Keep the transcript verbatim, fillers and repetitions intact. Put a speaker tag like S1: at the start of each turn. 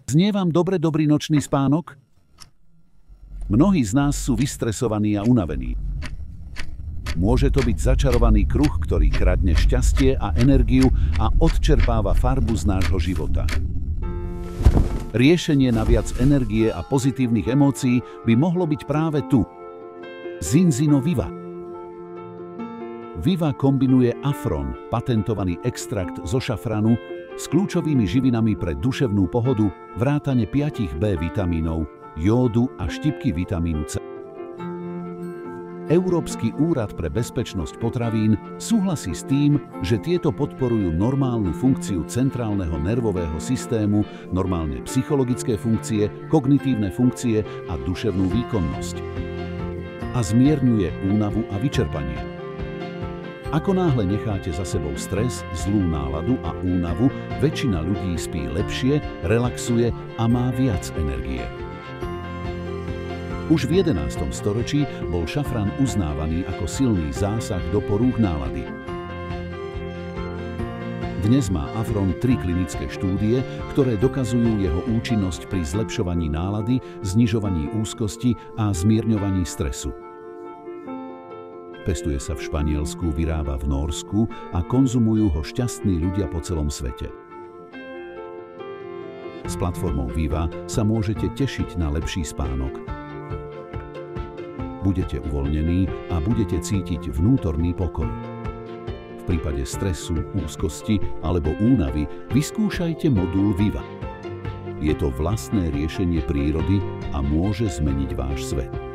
S1: Znie vám dobre dobrý nočný spánok? Mnohí z nás sú vystresovaní a unavení. Môže to byť začarovaný kruh, ktorý kradne šťastie a energiu a odčerpáva farbu z nášho života. Riešenie na viac energie a pozitívnych emócií by mohlo byť práve tu. Zinzino Viva. Viva kombinuje Afron, patentovaný extrakt zo šafranu, s kľúčovými živinami pre duševnú pohodu, vrátane piatich bé vitamínov, jódu a štipky vitamínu C. Európsky úrad pre bezpečnosť potravín súhlasí s tým, že tieto podporujú normálnu funkciu centrálneho nervového systému, normálne psychologické funkcie, kognitívne funkcie a duševnú výkonnosť. A zmierňuje únavu a vyčerpanie. Ako náhle necháte za sebou stres, zlú náladu a únavu, väčšina ľudí spí lepšie, relaxuje a má viac energie. Už v jedenástom storočí bol šafrán uznávaný ako silný zásah do porúch nálady. Dnes má Afron tri klinické štúdie, ktoré dokazujú jeho účinnosť pri zlepšovaní nálady, znižovaní úzkosti a zmierňovaní stresu. Pestuje sa v Španielsku, vyrába v Nórsku a konzumujú ho šťastní ľudia po celom svete. S platformou Viva sa môžete tešiť na lepší spánok. Budete uvoľnení a budete cítiť vnútorný pokoj. V prípade stresu, úzkosti alebo únavy vyskúšajte modul Viva. Je to vlastné riešenie prírody a môže zmeniť váš svet.